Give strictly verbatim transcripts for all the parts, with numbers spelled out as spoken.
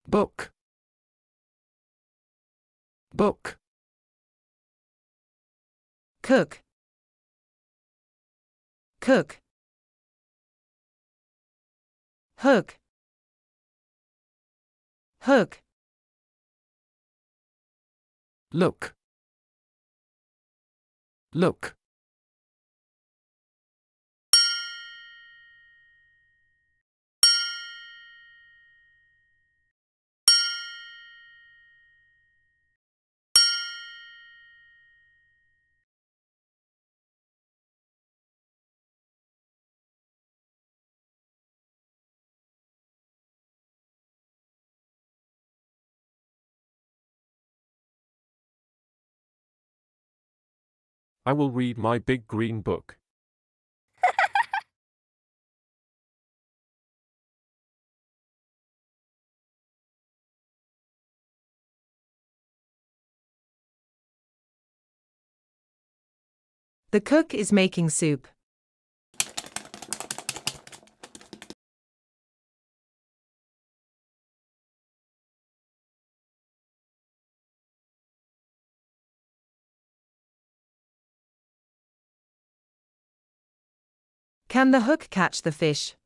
book, book, cook, cook, hook, hook, look, look. I will read my big green book. The cook is making soup. Can the hook catch the fish?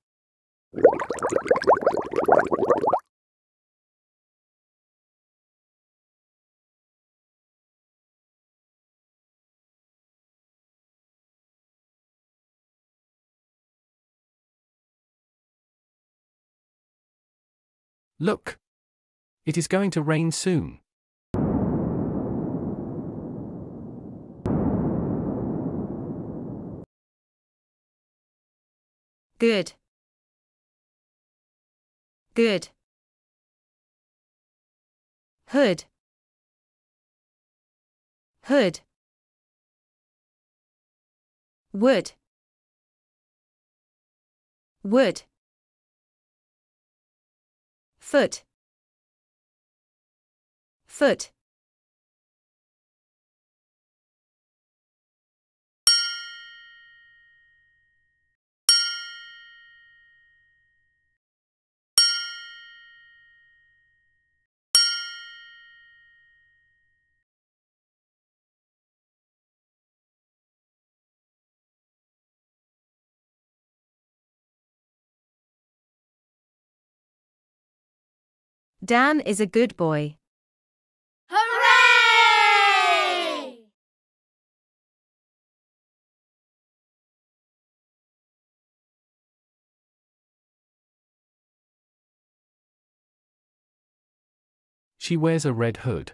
Look! It is going to rain soon. Good. Good. Hood. Hood. Wood. Wood. Foot. Foot. Dan is a good boy. Hooray! She wears a red hood.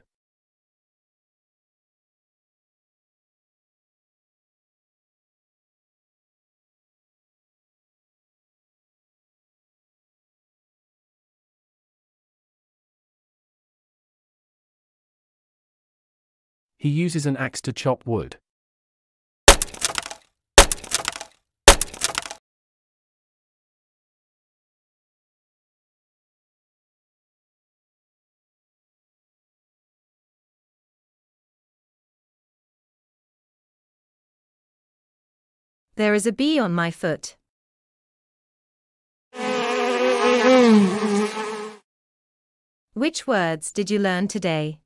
He uses an axe to chop wood. There is a bee on my foot. Which words did you learn today?